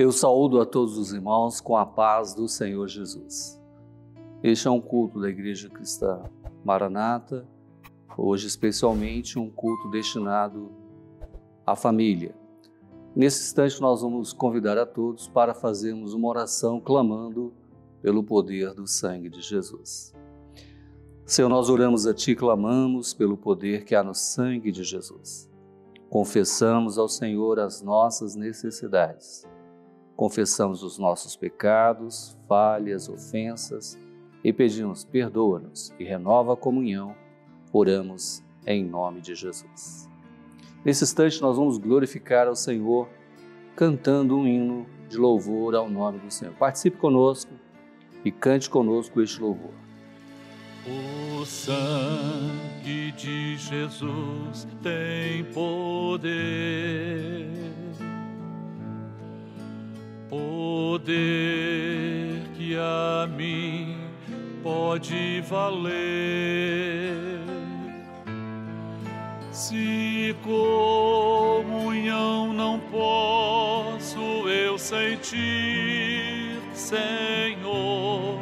Eu saúdo a todos os irmãos com a paz do Senhor Jesus. Este é um culto da Igreja Cristã Maranata, hoje especialmente um culto destinado à família. Nesse instante nós vamos convidar a todos para fazermos uma oração clamando pelo poder do sangue de Jesus. Senhor, nós oramos a Ti, clamamos pelo poder que há no sangue de Jesus. Confessamos ao Senhor as nossas necessidades. Confessamos os nossos pecados, falhas, ofensas e pedimos perdoa-nos e renova a comunhão. Oramos em nome de Jesus. Nesse instante nós vamos glorificar ao Senhor cantando um hino de louvor ao nome do Senhor. Participe conosco e cante conosco este louvor. O sangue de Jesus tem poder, poder que a mim pode valer. Se comunhão não posso eu sentir, Senhor,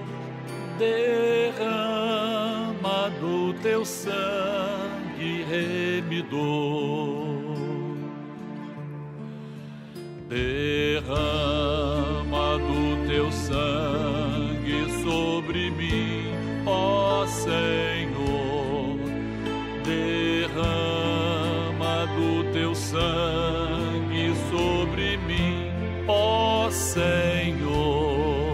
derrama do Teu sangue remidor. Derrama do Teu sangue sobre mim, ó Senhor. Derrama do Teu sangue sobre mim, ó Senhor.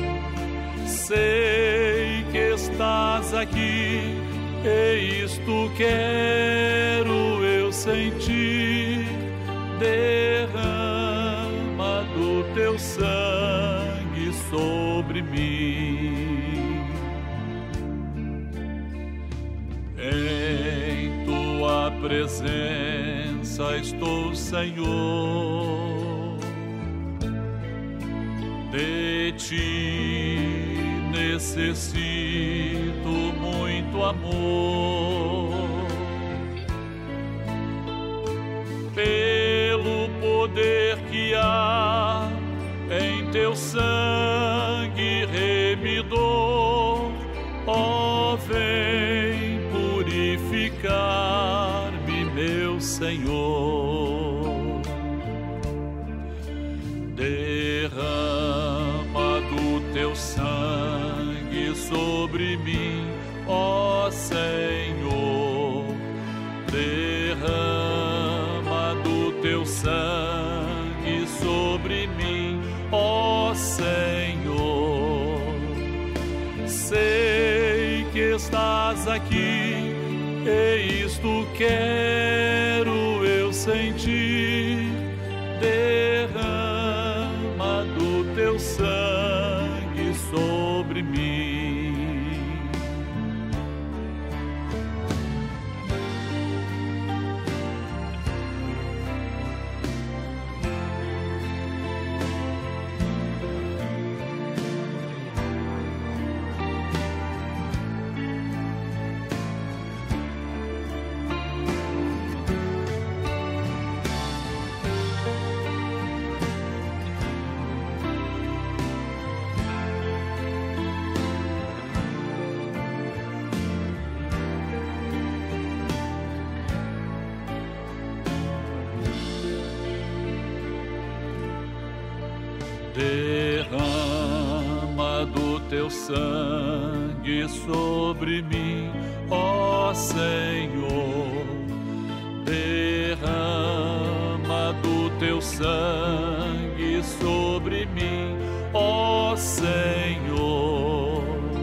Sei que estás aqui, e isto quero eu sentir. Derrama do Teu sangue sobre mim. Em Tua presença estou, Senhor. De Ti necessito muito amor. Pelo poder que há em Teu sangue remidor, ó, vem purificar-me, meu Senhor. Derrama do Teu sangue sobre mim, ó Senhor. Derrama do Teu sangue sobre mim, ó Senhor. Sei que estás aqui, e isto quero eu sentir. Derrama do Teu sangue sobre mim. Derrama do Teu sangue sobre mim, ó Senhor. Derrama do Teu sangue sobre mim, ó Senhor.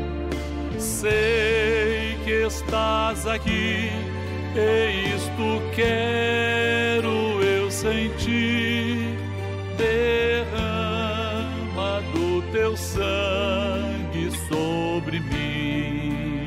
Sei que estás aqui, e isto quero eu sentir. Derrama do Teu sangue sobre mim.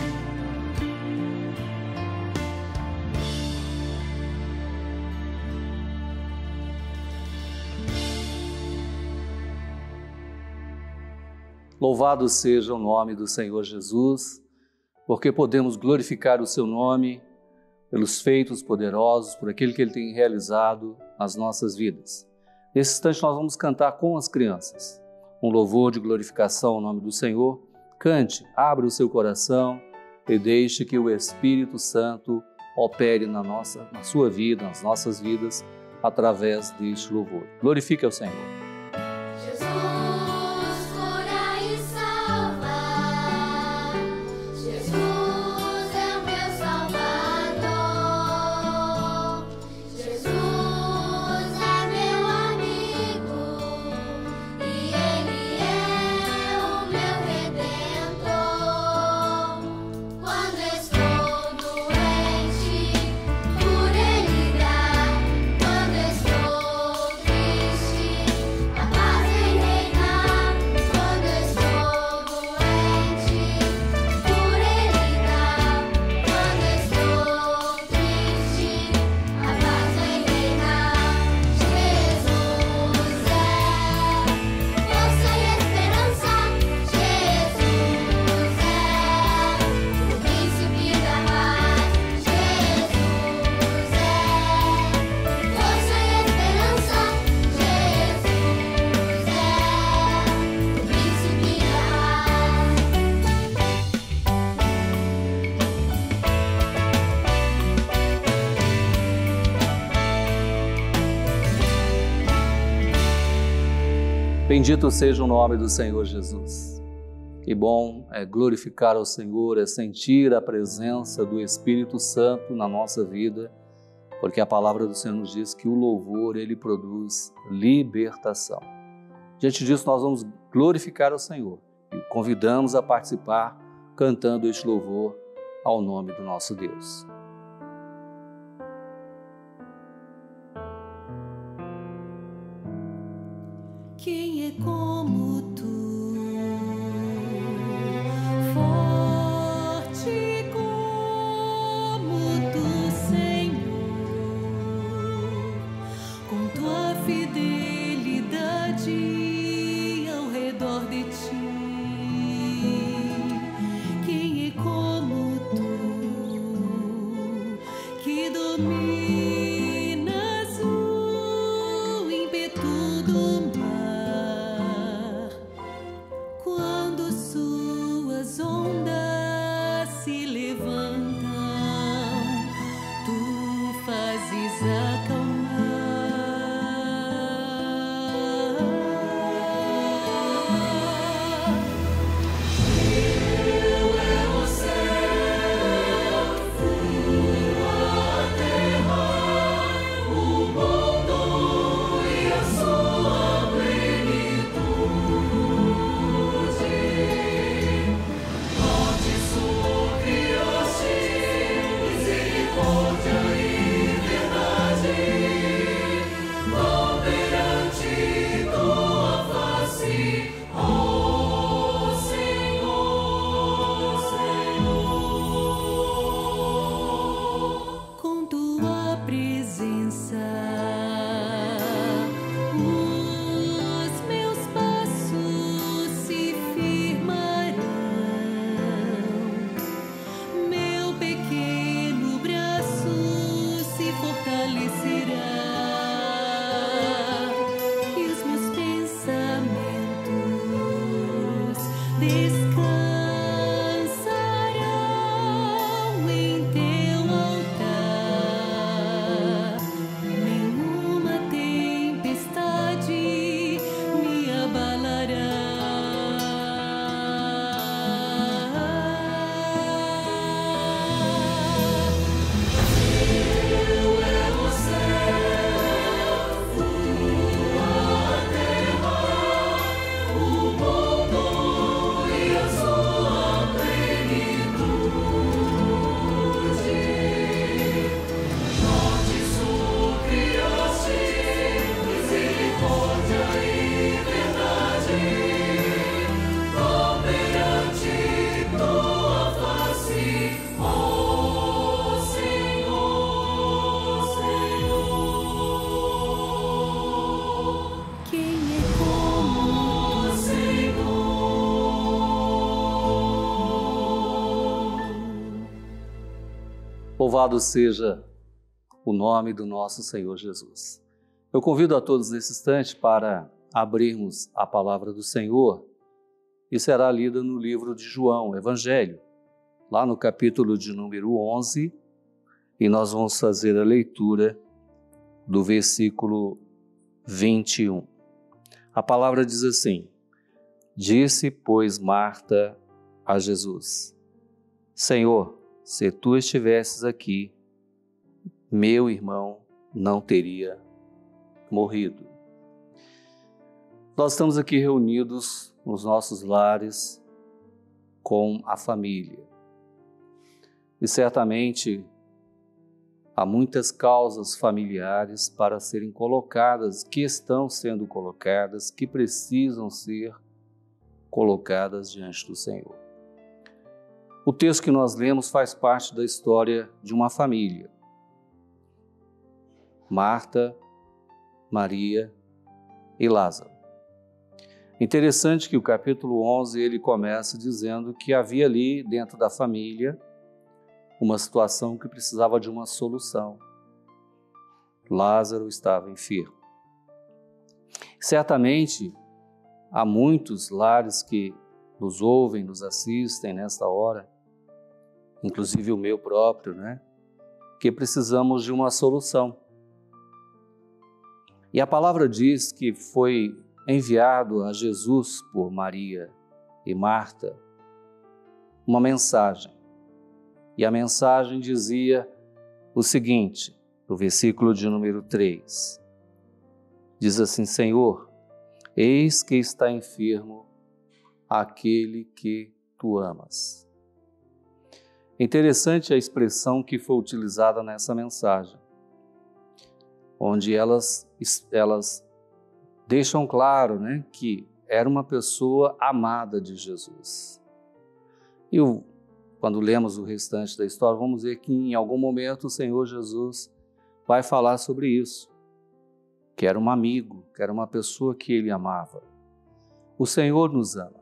Louvado seja o nome do Senhor Jesus, porque podemos glorificar o Seu nome pelos feitos poderosos, por aquilo que Ele tem realizado nas nossas vidas. Nesse instante nós vamos cantar com as crianças um louvor de glorificação ao nome do Senhor. Cante, abra o seu coração e deixe que o Espírito Santo opere na sua vida, nas nossas vidas, através deste louvor. Glorifique ao Senhor. Bendito seja o nome do Senhor Jesus. Que bom é glorificar ao Senhor, é sentir a presença do Espírito Santo na nossa vida, porque a palavra do Senhor nos diz que o louvor, ele produz libertação. Diante disso, nós vamos glorificar ao Senhor e convidamos a participar cantando este louvor ao nome do nosso Deus. Quem é como tu, forte como tu, Senhor, com tua fidelidade ao redor de ti. Quem é como tu, que dominas o ímpeto do mar. Louvado seja o nome do nosso Senhor Jesus. Eu convido a todos nesse instante para abrirmos a palavra do Senhor e será lida no livro de João, Evangelho, lá no capítulo de número 11, e nós vamos fazer a leitura do versículo 21. A palavra diz assim: Disse, pois, Marta a Jesus: Senhor, se tu estivesses aqui, meu irmão não teria morrido. Nós estamos aqui reunidos nos nossos lares com a família. E certamente há muitas causas familiares para serem colocadas, que estão sendo colocadas, que precisam ser colocadas diante do Senhor. O texto que nós lemos faz parte da história de uma família. Marta, Maria e Lázaro. Interessante que o capítulo 11 ele começa dizendo que havia ali dentro da família uma situação que precisava de uma solução. Lázaro estava enfermo. Certamente há muitos lares que nos ouvem, nos assistem nesta hora, inclusive o meu próprio, que precisamos de uma solução. E a palavra diz que foi enviado a Jesus por Maria e Marta uma mensagem. E a mensagem dizia o seguinte, no versículo de número 3. Diz assim: Senhor, eis que está enfermo aquele que tu amas. Interessante a expressão que foi utilizada nessa mensagem, onde elas deixam claro que era uma pessoa amada de Jesus. E quando lemos o restante da história, vamos ver que em algum momento o Senhor Jesus vai falar sobre isso, que era um amigo, que era uma pessoa que ele amava. O Senhor nos ama.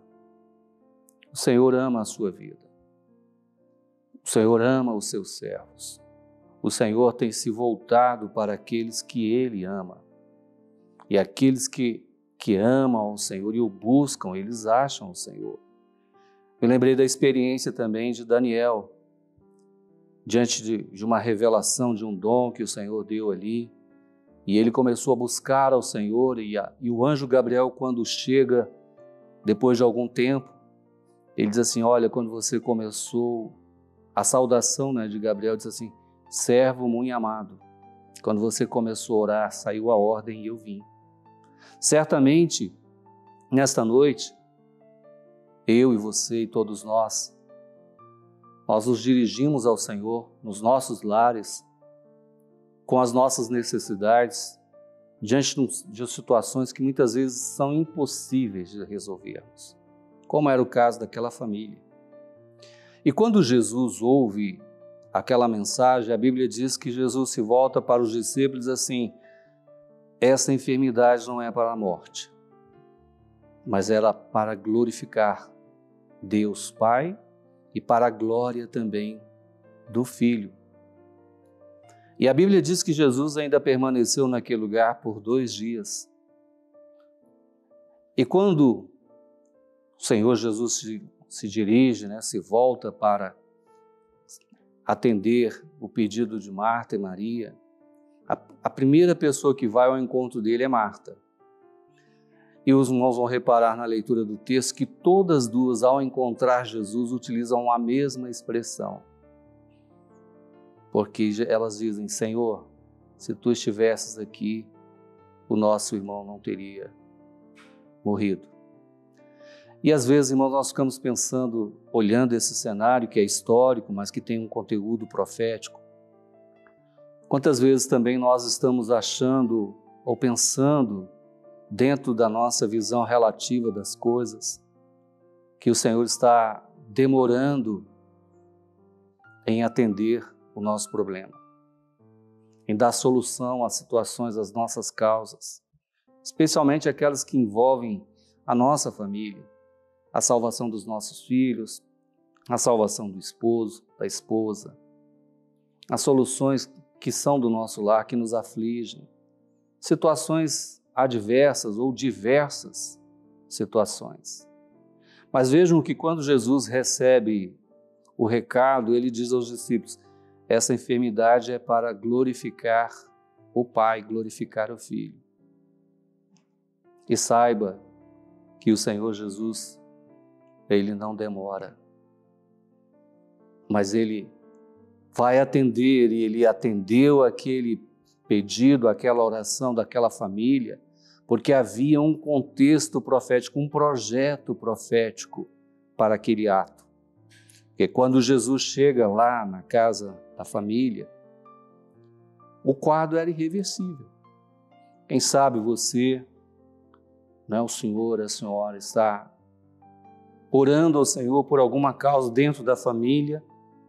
O Senhor ama a sua vida. O Senhor ama os seus servos. O Senhor tem se voltado para aqueles que Ele ama. E aqueles que amam o Senhor e o buscam, eles acham o Senhor. Eu lembrei da experiência também de Daniel, diante de uma revelação de um dom que o Senhor deu ali. E ele começou a buscar ao Senhor e o anjo Gabriel, quando chega, depois de algum tempo, ele diz assim, olha, quando você começou, a saudação de Gabriel diz assim, servo muito amado. Quando você começou a orar, saiu a ordem e eu vim. Certamente, nesta noite, eu e você e todos nós nos dirigimos ao Senhor nos nossos lares, com as nossas necessidades, diante de situações que muitas vezes são impossíveis de resolvermos, como era o caso daquela família. E quando Jesus ouve aquela mensagem, a Bíblia diz que Jesus se volta para os discípulos e diz assim, essa enfermidade não é para a morte, mas era para glorificar Deus Pai e para a glória também do Filho. E a Bíblia diz que Jesus ainda permaneceu naquele lugar por 2 dias. E quando o Senhor Jesus se dirige, se volta para atender o pedido de Marta e Maria, a primeira pessoa que vai ao encontro dele é Marta. E os irmãos vão reparar na leitura do texto que todas duas, ao encontrar Jesus, utilizam a mesma expressão. Porque elas dizem, Senhor, se tu estivesses aqui, o nosso irmão não teria morrido. E às vezes, irmãos, nós ficamos pensando, olhando esse cenário que é histórico, mas que tem um conteúdo profético. Quantas vezes também nós estamos achando ou pensando, dentro da nossa visão relativa das coisas, que o Senhor está demorando em atender o nosso problema, em dar solução às situações, às nossas causas, especialmente aquelas que envolvem a nossa família, a salvação dos nossos filhos, a salvação do esposo, da esposa, as soluções que são do nosso lar, que nos afligem. situações adversas ou diversas situações. Mas vejam que quando Jesus recebe o recado, ele diz aos discípulos: essa enfermidade é para glorificar o Pai, glorificar o Filho. E saiba que o Senhor Jesus, ele não demora, mas ele vai atender, e ele atendeu aquele pedido, aquela oração daquela família, porque havia um contexto profético, um projeto profético para aquele ato. Porque quando Jesus chega lá na casa da família, o quadro era irreversível. Quem sabe você, o senhor, a senhora, está orando ao Senhor por alguma causa dentro da família,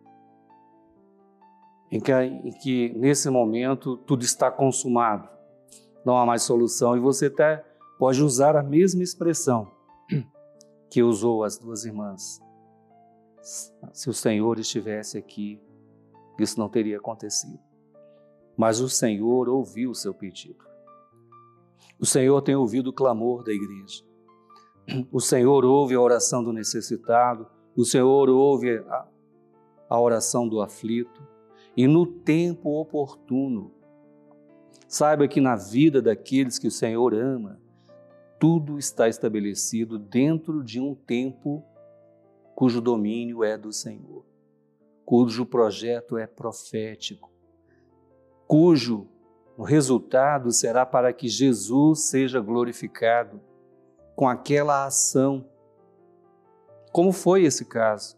em que nesse momento tudo está consumado, não há mais solução, e você até pode usar a mesma expressão que usou as duas irmãs. Se o Senhor estivesse aqui, isso não teria acontecido. Mas o Senhor ouviu o seu pedido. O Senhor tem ouvido o clamor da igreja. O Senhor ouve a oração do necessitado. O Senhor ouve a oração do aflito. E no tempo oportuno, saiba que na vida daqueles que o Senhor ama, tudo está estabelecido dentro de um tempo cujo domínio é do Senhor, cujo projeto é profético, cujo resultado será para que Jesus seja glorificado com aquela ação. Como foi esse caso?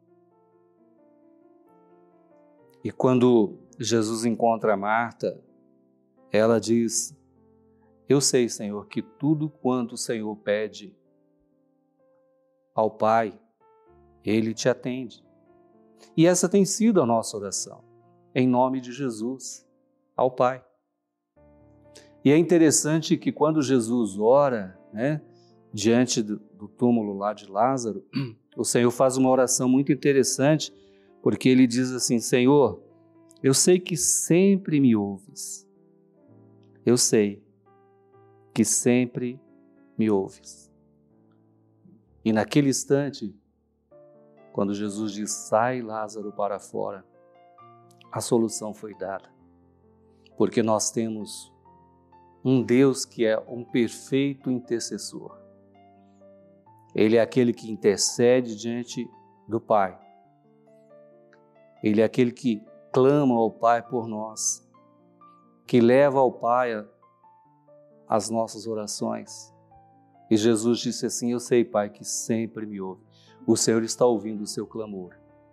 E quando Jesus encontra Marta, ela diz: eu sei, Senhor, que tudo quanto o Senhor pede ao Pai, Ele te atende. E essa tem sido a nossa oração, em nome de Jesus, ao Pai. E é interessante que quando Jesus ora, diante do túmulo lá de Lázaro, o Senhor faz uma oração muito interessante, porque Ele diz assim: Senhor, eu sei que sempre me ouves. Eu sei que sempre me ouves. E naquele instante, quando Jesus diz: sai Lázaro para fora, a solução foi dada. Porque nós temos um Deus que é um perfeito intercessor. Ele é aquele que intercede diante do Pai. Ele é aquele que clama ao Pai por nós, que leva ao Pai as nossas orações. E Jesus disse assim: eu sei, Pai, que sempre me ouve. O Senhor está ouvindo o seu clamor.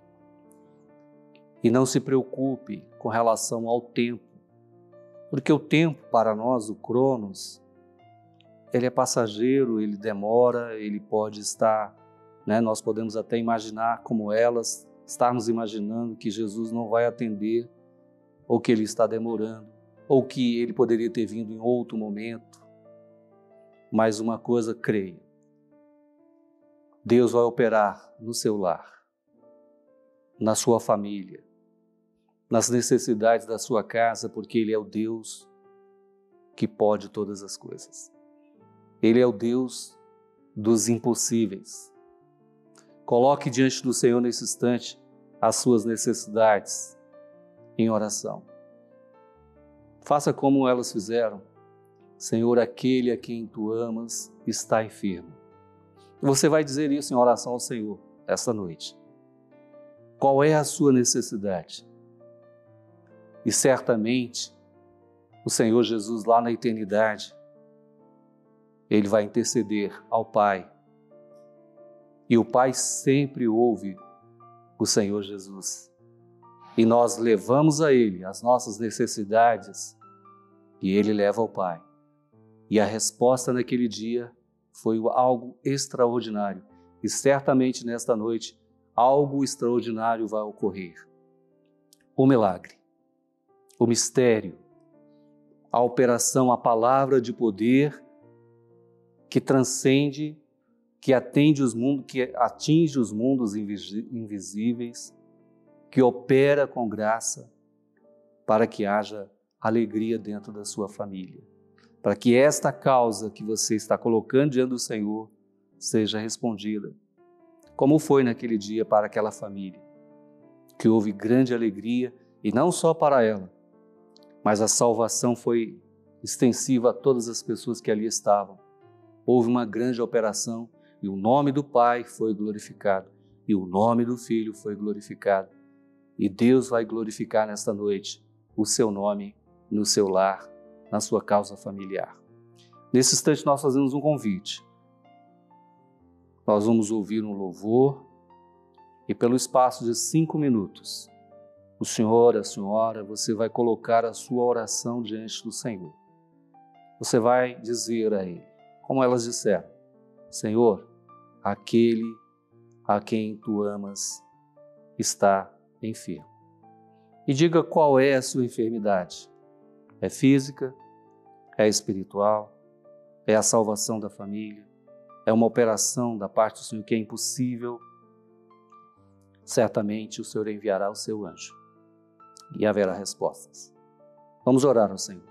E não se preocupe com relação ao tempo, porque o tempo para nós, o Cronos, ele é passageiro, ele demora, ele pode estar, nós podemos até imaginar como elas, estarmos imaginando que Jesus não vai atender, ou que ele está demorando, ou que ele poderia ter vindo em outro momento. Mas uma coisa creia: Deus vai operar no seu lar, na sua família, nas necessidades da sua casa, porque Ele é o Deus que pode todas as coisas. Ele é o Deus dos impossíveis. Coloque diante do Senhor nesse instante as suas necessidades em oração. Faça como elas fizeram. Senhor, aquele a quem tu amas está enfermo. Você vai dizer isso em oração ao Senhor esta noite. Qual é a sua necessidade? E certamente o Senhor Jesus lá na eternidade, Ele vai interceder ao Pai. E o Pai sempre ouve o Senhor Jesus. E nós levamos a Ele as nossas necessidades e Ele leva ao Pai. E a resposta naquele dia foi algo extraordinário. E certamente nesta noite, algo extraordinário vai ocorrer. O milagre, o mistério, a operação, a palavra de poder que transcende, que atinge os mundos invisíveis, que opera com graça para que haja alegria dentro da sua família. para que esta causa que você está colocando diante do Senhor seja respondida, como foi naquele dia para aquela família, que houve grande alegria, e não só para ela, mas a salvação foi extensiva a todas as pessoas que ali estavam. Houve uma grande operação e o nome do Pai foi glorificado e o nome do Filho foi glorificado. E Deus vai glorificar nesta noite o seu nome no seu lar, na sua causa familiar. Nesse instante nós fazemos um convite. Nós vamos ouvir um louvor e pelo espaço de 5 minutos, o senhor, a senhora, você vai colocar a sua oração diante do Senhor. Você vai dizer a Ele, como elas disseram: Senhor, aquele a quem Tu amas está enfermo. E diga qual é a sua enfermidade. É física? É espiritual? É a salvação da família? É uma operação da parte do Senhor que é impossível? Certamente o Senhor enviará o seu anjo e haverá respostas. Vamos orar ao Senhor.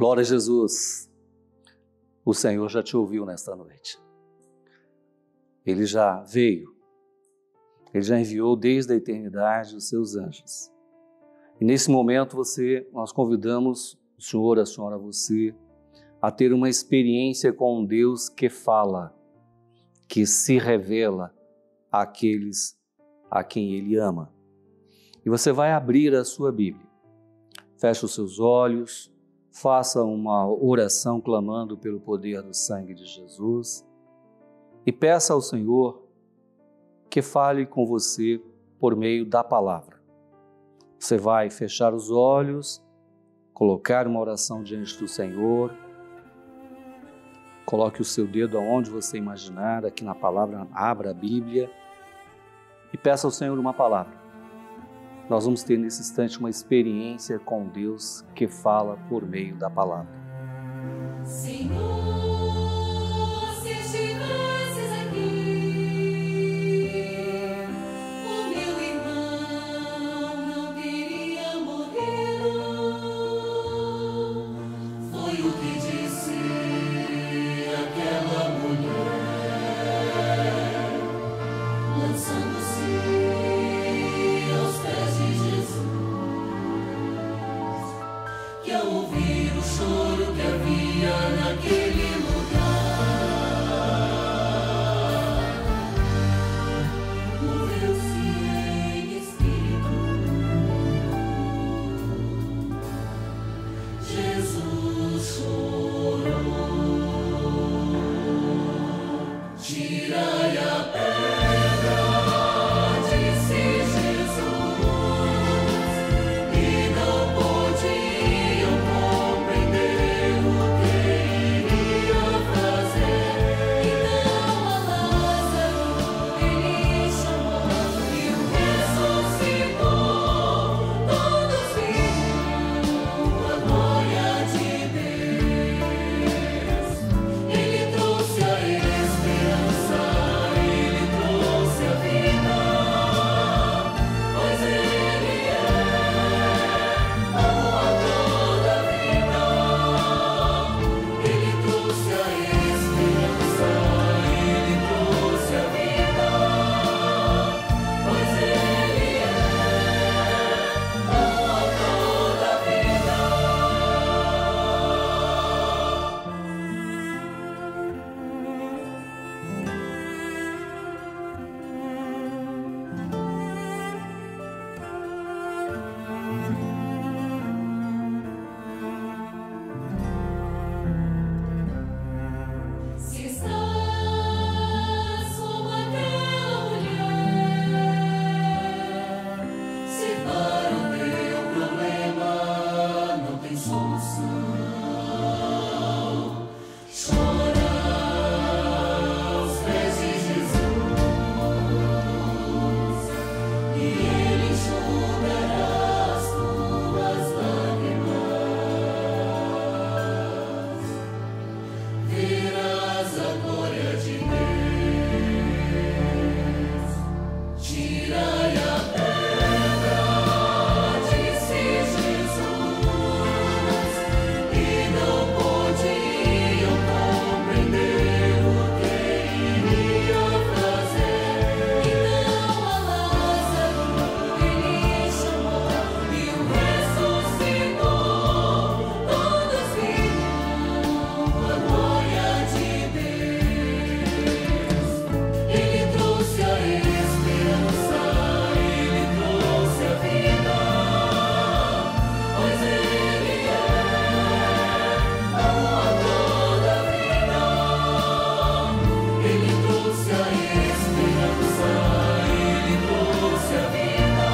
Glória a Jesus. O Senhor já te ouviu nesta noite. Ele já veio. Ele já enviou desde a eternidade os seus anjos. E nesse momento nós convidamos o Senhor, a Senhora, você, a ter uma experiência com um Deus que fala, que se revela àqueles a quem Ele ama. E você vai abrir a sua Bíblia. Feche os seus olhos, faça uma oração clamando pelo poder do sangue de Jesus e peça ao Senhor que fale com você por meio da palavra. Você vai fechar os olhos, colocar uma oração diante do Senhor, coloque o seu dedo aonde você imaginar, aqui na palavra, abra a Bíblia e peça ao Senhor uma palavra. Nós vamos ter nesse instante uma experiência com Deus que fala por meio da palavra. Senhor, se estivesses aqui, o meu irmão não teria morrido. Foi o que disse aquela mulher, lançando-se aos pés de Jesus, que ao ouvir o choro que havia naquele lugar, moveu-se em espírito. Jesus chorou. Tirai a pedra, disse Jesus, e não podiam compreender o que iria fazer. Então a Lázaro ele chamou e o ressuscitou. Todos viram a glória de Deus. Ele trouxe a esperança, ele trouxe a vida, pois ele é o autor da vida. Ele trouxe a esperança, ele trouxe a vida, pois ele é o autor da vida. Se estás como aquela mulher, se para o teu problema não tem solução, chora aos pés de Jesus e Ele enxugará as tuas lágrimas. Verás a glória de Deus. Tirai a pedra, disse Jesus, e não podiam compreender o que iria fazer. Então a Lázaro ele chamou e o ressuscitou. Todos viram a glória de Deus. Ele trouxe a esperança, ele trouxe a vida, pois ele é o autor da vida. Ele trouxe a esperança, ele trouxe a vida,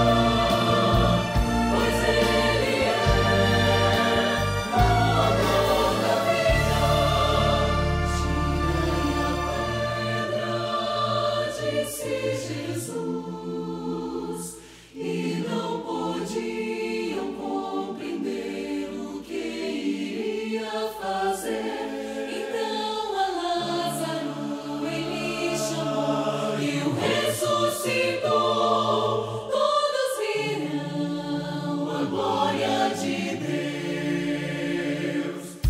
pois ele é o autor da vida. Tirai a pedra, disse Jesus, e não podiam compreender o que iria fazer. Então a Lázaro ele chamou e o ressuscitou. Todos viram a glória de Deus.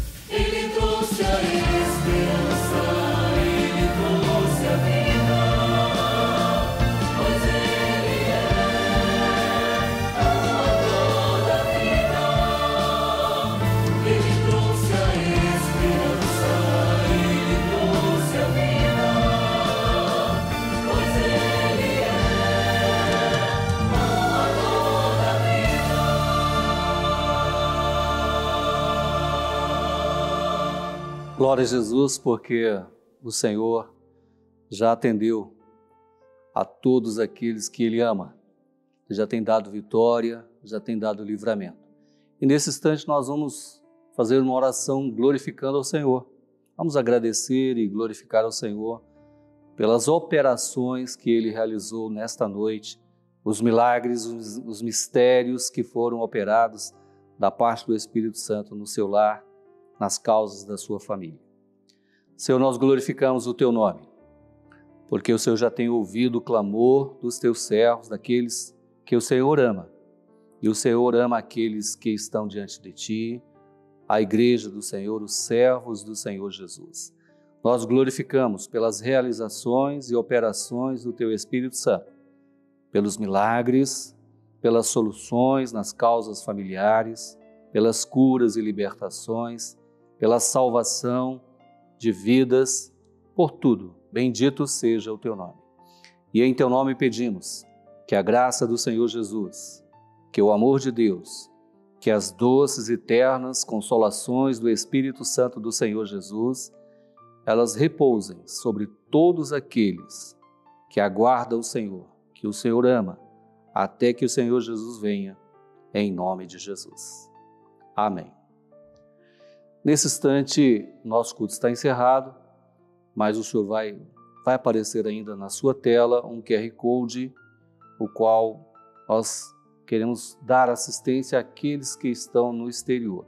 Glória a Jesus, porque o Senhor já atendeu a todos aqueles que Ele ama. Já tem dado vitória, já tem dado livramento. E nesse instante nós vamos fazer uma oração glorificando ao Senhor. Vamos agradecer e glorificar ao Senhor pelas operações que Ele realizou nesta noite, os milagres, os mistérios que foram operados da parte do Espírito Santo no seu lar, nas causas da sua família. Senhor, nós glorificamos o Teu nome, porque o Senhor já tem ouvido o clamor dos Teus servos, daqueles que o Senhor ama. E o Senhor ama aqueles que estão diante de Ti, a igreja do Senhor, os servos do Senhor Jesus. Nós glorificamos pelas realizações e operações do Teu Espírito Santo, pelos milagres, pelas soluções nas causas familiares, pelas curas e libertações, pela salvação de vidas, por tudo. Bendito seja o Teu nome. E em Teu nome pedimos que a graça do Senhor Jesus, que o amor de Deus, que as doces e eternas consolações do Espírito Santo do Senhor Jesus, elas repousem sobre todos aqueles que aguardam o Senhor, que o Senhor ama, até que o Senhor Jesus venha, em nome de Jesus. Amém. Nesse instante, nosso culto está encerrado, mas o Senhor vai aparecer ainda na sua tela um QR Code, o qual nós queremos dar assistência àqueles que estão no exterior.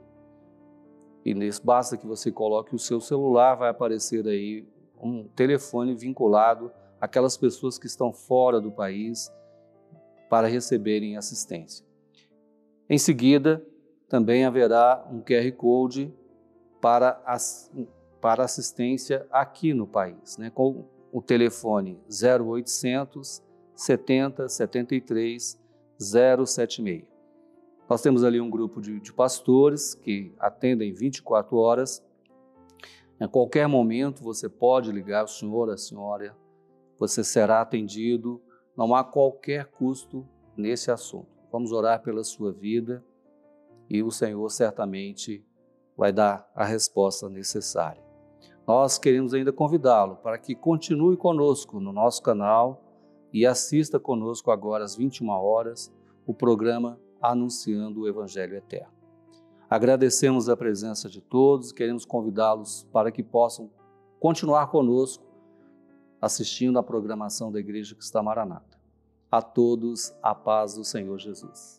E basta que você coloque o seu celular, vai aparecer aí um telefone vinculado àquelas pessoas que estão fora do país para receberem assistência. Em seguida, também haverá um QR Code para assistência aqui no país, com o telefone 0800 70 73 076. Nós temos ali um grupo de pastores que atendem 24 horas. A qualquer momento você pode ligar, o senhor, a senhora, você será atendido, não há qualquer custo nesse assunto. Vamos orar pela sua vida e o Senhor certamente vai dar a resposta necessária. Nós queremos ainda convidá-lo para que continue conosco no nosso canal e assista conosco agora às 21 horas o programa Anunciando o Evangelho Eterno. Agradecemos a presença de todos e queremos convidá-los para que possam continuar conosco assistindo à programação da Igreja Cristã Maranata. A todos a paz do Senhor Jesus.